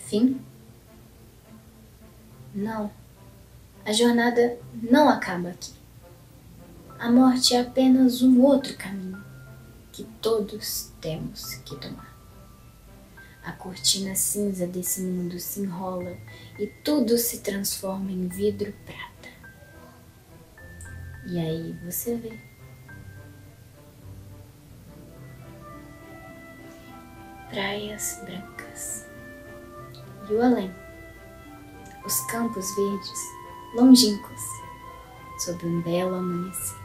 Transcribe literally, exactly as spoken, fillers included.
fim? Não, a jornada não acaba aqui. A morte é apenas um outro caminho que todos temos que tomar. A cortina cinza desse mundo se enrola e tudo se transforma em vidro prata. E aí você vê. Praias brancas. E o além. Os campos verdes, longínquos, sob um belo amanhecer.